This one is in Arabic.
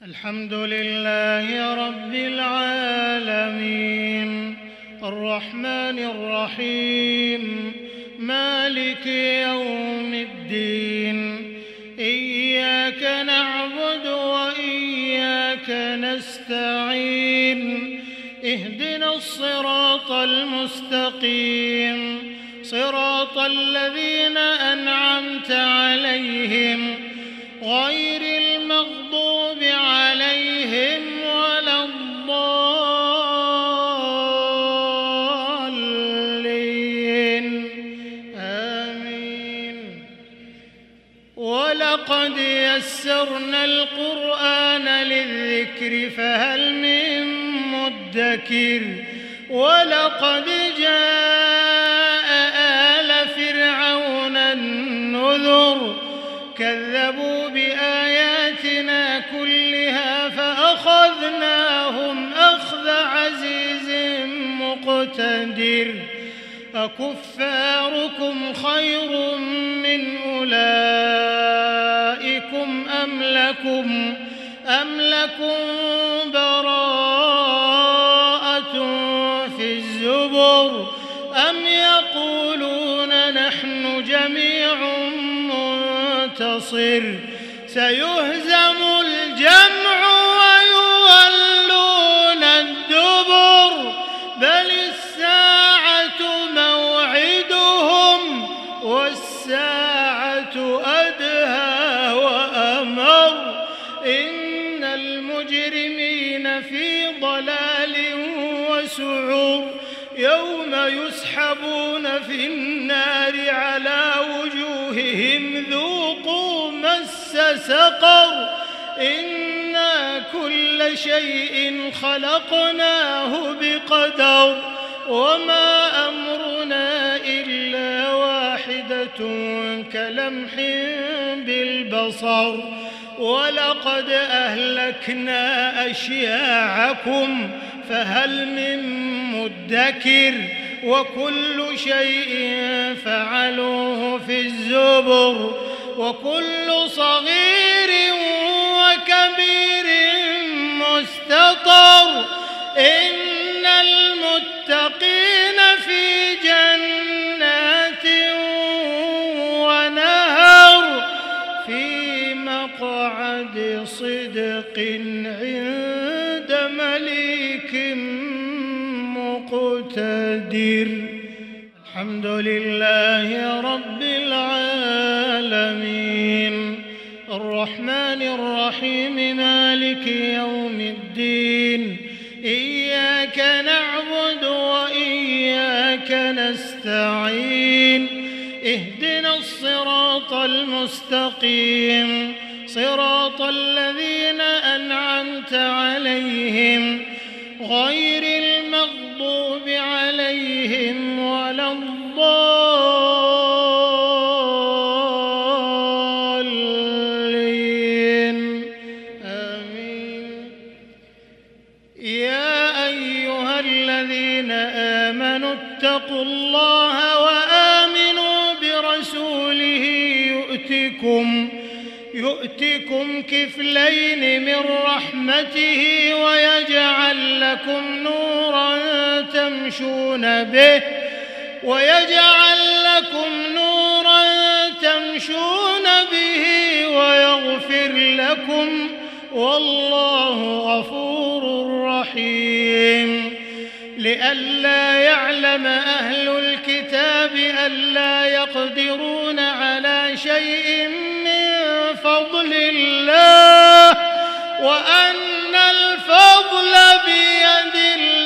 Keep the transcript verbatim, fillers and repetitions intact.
الحمد لله رب العالمين الرحمن الرحيم مالك يوم الدين إياك نعبد وإياك نستعين اهدنا الصراط المستقيم صراط الذين أنعمت عليهم غير المغضوب عليهم ولا الضالين آمين. ولقد يسرنا القرآن للذكر فهل من مدكر ولقد جاء آل فرعون النذر كذبوا بآياتنا كلها فأخذناهم أخذ عزيز مقتدر أكفاركم خير من أولئكم أم لكم أم لكم براءة في الزبر أم يقولون نحن جميع منتصر سيهزم الجمع ويولون الدبر بل الساعة موعدهم والساعة أدهى وأمر إن المجرمين في ضلال وسعور يوم يسحبون في النار على وجوههم ذوقوا مس سقر إنا كل شيء خلقناه بقدر وما أمرنا إلا واحدة كلمح بالبصر ولقد أهلكنا أشياعكم فهل من مدكر وكل شيء فعلوه في الزبر وكل صغير وكبير مستطر إن المتقين في جنات ونهر في مقعد صدق عند مليك مقتدر. الحمد لله رب العالمين الرحمن الرحيم مالك يوم الدين إياك نعبد وإياك نستعين اهدنا الصراط المستقيم صراط الذين أنعمت عليهم غير المغضوب عليهم ولا الضالين آمين. يا أيها الذين آمنوا اتقوا الله وآمنوا برسوله يؤتكم يؤتكم كفلين من رحمته ويجعل لكم نورا تمشون به ويجعل لكم نورا تمشون به ويغفر لكم والله غفور رحيم. لئلا يعلم أهل الكتاب ألا يقدرون على شيء من فضل الله وأن الفضل بيد الله